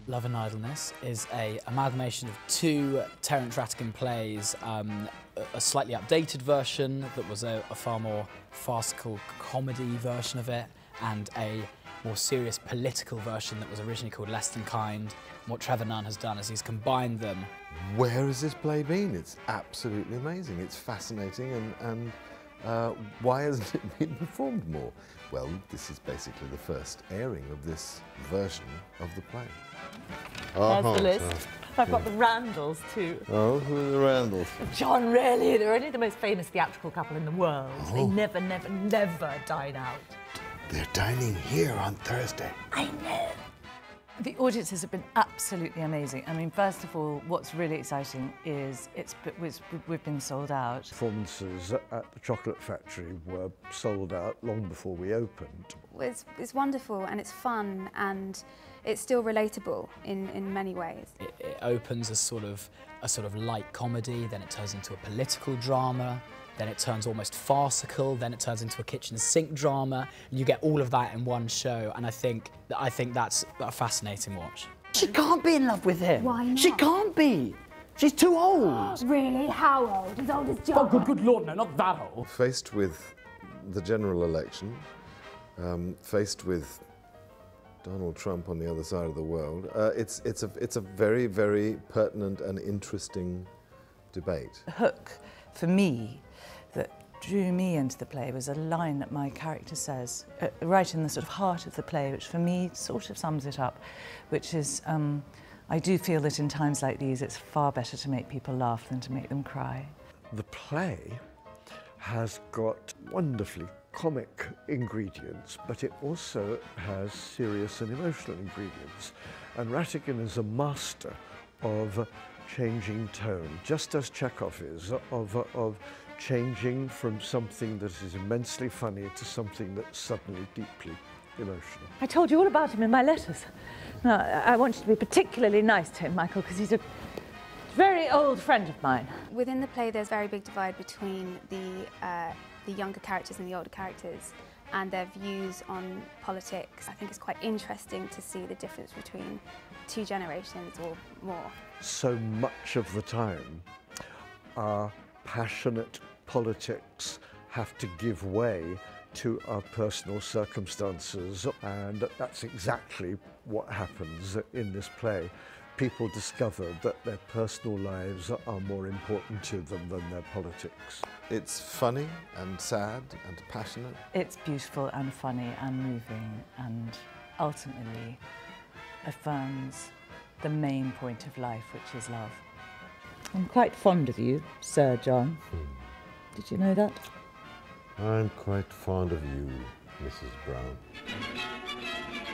Love and Idleness is an amalgamation of two Terence Rattigan plays, a slightly updated version that was a far more farcical comedy version of it, and a more serious political version that was originally called Less Than Kind. And what Trevor Nunn has done is he's combined them. Where has this play been? It's absolutely amazing. It's fascinating, and why hasn't it been performed more? Well, this is basically the first airing of this version of the play. There's the list. I've got the Randalls too. Oh, who are the Randalls? John, really? They're only the most famous theatrical couple in the world. Oh. They never, never, never dine out. They're dining here on Thursday. I know. The audiences have been absolutely amazing. I mean, first of all, what's really exciting is we've been sold out. Performances at the Chocolate Factory were sold out long before we opened. It's wonderful and it's fun and it's still relatable in many ways. It opens as sort of light comedy, then it turns into a political drama, then it turns almost farcical, then it turns into a kitchen sink drama, and you get all of that in one show, and I think that's a fascinating watch. She can't be in love with him. Why not? She can't be. She's too old. Really? How old? As old as John? Oh, good Lord, no, not that old. Faced with the general election, faced with Donald Trump on the other side of the world, it's a very, very pertinent and interesting debate. The hook, for me, that drew me into the play was a line that my character says, right in the sort of heart of the play, which for me sort of sums it up, which is, I do feel that in times like these it's far better to make people laugh than to make them cry. The play has got wonderfully comic ingredients, but it also has serious and emotional ingredients. And Rattigan is a master of changing tone, just as Chekhov is, of changing from something that is immensely funny to something that's suddenly deeply emotional. I told you all about him in my letters. No, I want you to be particularly nice to him, Michael, because he's a very old friend of mine. Within the play there's a very big divide between the younger characters and the older characters and their views on politics. I think it's quite interesting to see the difference between two generations or more. So much of the time, our passionate politics have to give way to our personal circumstances, and that's exactly what happens in this play. People discover that their personal lives are more important to them than their politics. It's funny and sad and passionate. It's beautiful and funny and moving and ultimately affirms the main point of life, which is love. I'm quite fond of you, Sir John. Did you know that? I'm quite fond of you, Mrs. Brown.